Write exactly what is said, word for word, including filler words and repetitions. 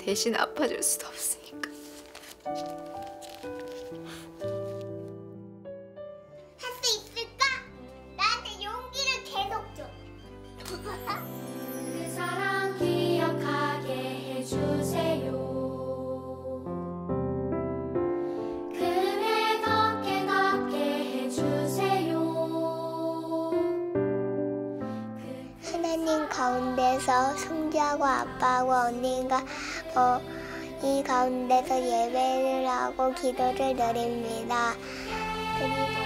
대신 아파줄 수도 없으니까. 할 수 있을까? 나한테 용기를 계속 줘. 그 사랑 기억하게 해주세요. 그대 걷게 걷게 해주세요. 하나님 가운데서 성자하고 아빠하고 언니가 어, 이 가운데서 예배를 하고 기도를 드립니다. 그리고